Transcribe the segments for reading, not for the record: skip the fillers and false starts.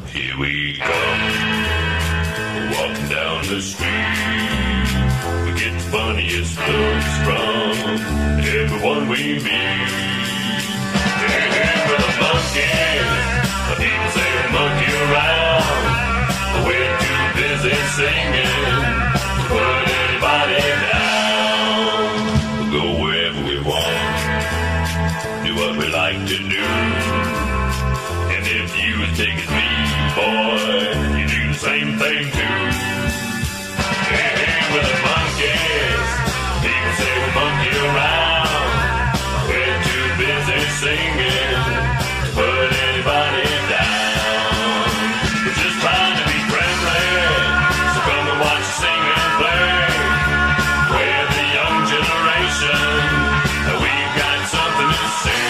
Here we come, walking down the street. We get the funniest looks from everyone we meet. Hey, we're the monkeys, the people say we monkey around, but we're too busy singing to put anybody down. We'll go wherever we want, do what we like to do. And if you was big as me, boy, you do the same thing too. Hey, we're the monkeys. People say we monkey around. We're too busy singing to put anybody down. We're just trying to be friendly, so come and watch us sing and play. We're the young generation, and we've got something to say.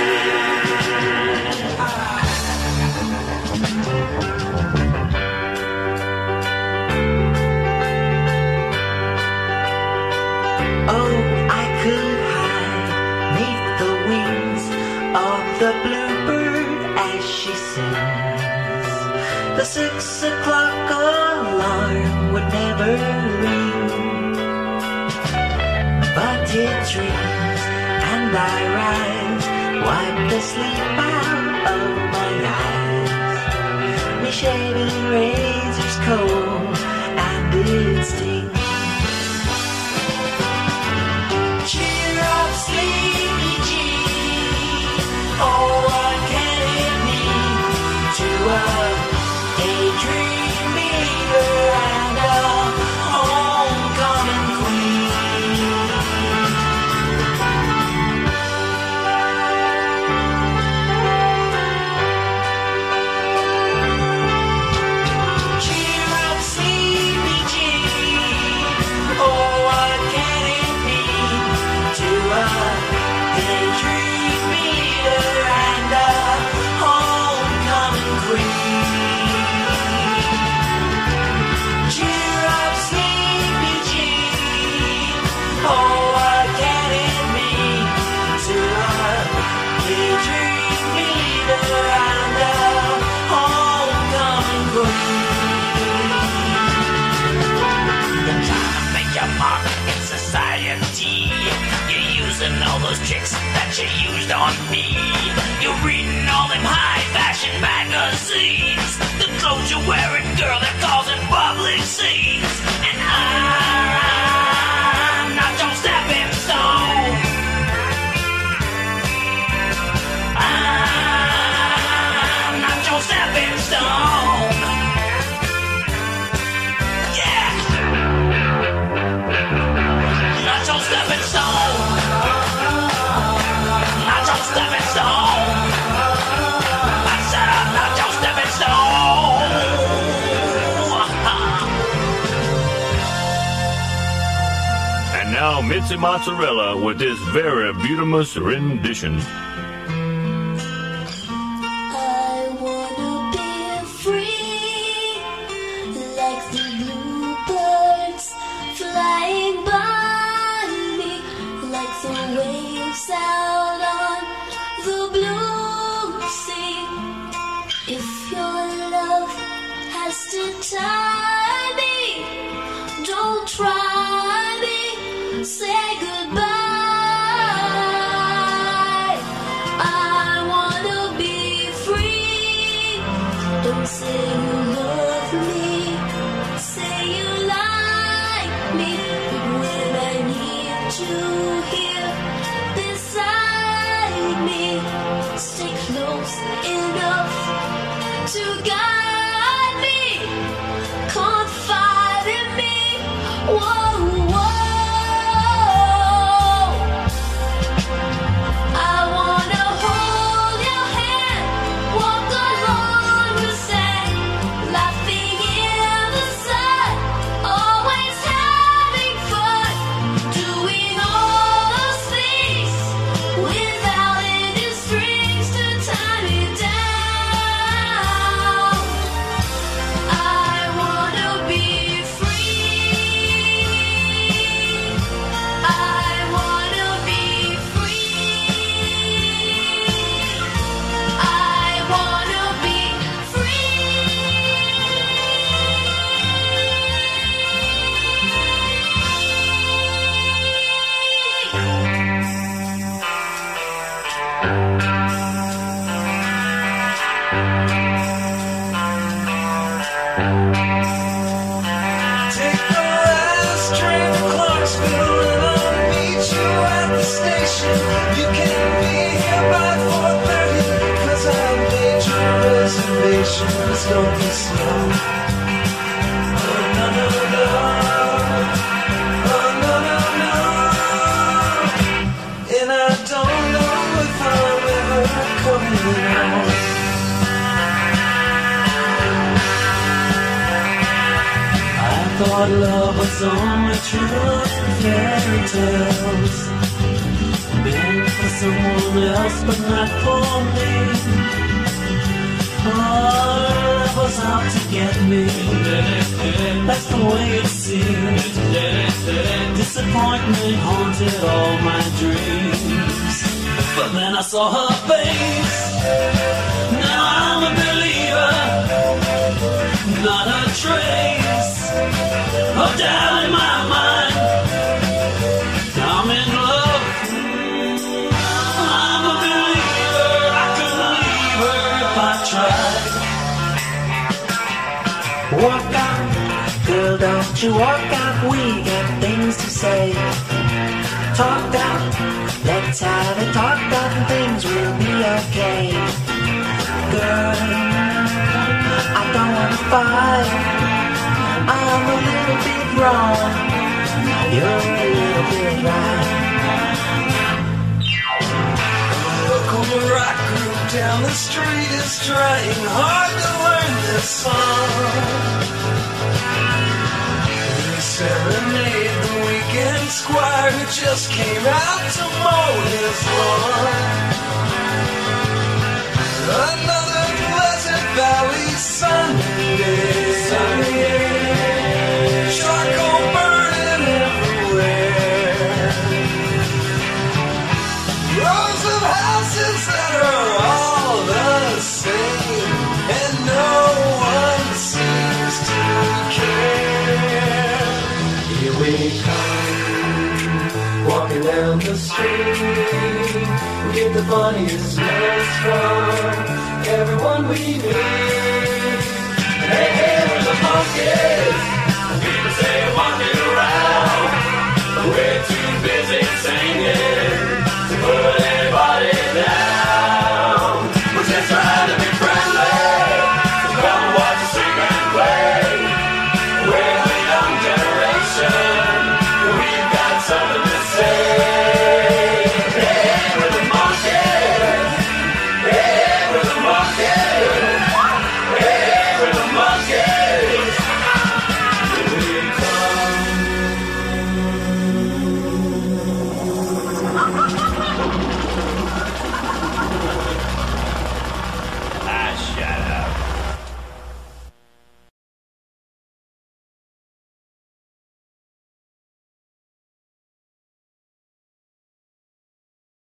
Oh, I could hide 'neath the wings of the bluebird as she sings. The 6 o'clock alarm would never ring, but it dreams and I rise, wipe the sleep out of my eyes. Me shaving razor's cold and it stings. Cheer up, sleepy Jean. Oh, what can it mean to a daydream beaver and a homecoming queen? Cheer up, sleepy Jean. Oh, what can it mean to a daydream beater and a homecoming queen? Cheer up, sleepy Jean. Oh, what can it mean to a daydream beater and a homecoming queen? You're trying to make your mark in society. You're using all those tricks that you used on me. You're reading all them high fashion magazines. The clothes you're wearing, girl, they're causing public scenes. And I'm not your stepping stone. I'm not your stepping stone. Yeah. Not your stepping stone. Not your stepping stone. I said I'm not your stepping stone. And now Mitzi Mozzarella with this very beautiful rendition. I wanna be free, like the bluebirds flying by me, like the waves out on the blue sea. If your love has to tie me, don't try me, say goodbye. I wanna be free. Don't say you love me, say you like me. But when I need you here beside me, stay close enough to guide me, confide in me. Whoa, whoa. I wanna hold your hand, walk along the sand, Take the last train to Clarksville and I'll meet you at the station. You can be here by 4:30 'cause I made your reservations. Don't be slow. Oh, no, no, no. Oh, no, no, no. And I don't know if I'm ever coming home. I thought love was only true in fairy tales, meant for someone else but not for me. Oh, love was out to get me. That's the way it seemed. Disappointment haunted all my dreams. But then I saw her face. Now I'm a believer. Not a trace of doubt in my mind. I'm in love. I'm a believer. I could leave her if I tried. Walk out, girl, don't you walk out. We got things to say. Talk out, let's have it talked out and things will be okay. Girl, I don't wanna fight. I'm a little bit wrong. You're a little bit right. Local rock group down the street is trying hard to learn this song. They serenade the weekend squire who just came out to mow his lawn. Another Pleasant Valley Sunday. Charcoal burning everywhere. Rows of houses that are all the same, and no one seems to care. Here we come, walking down the street. We get the funniest looks from everyone we meet.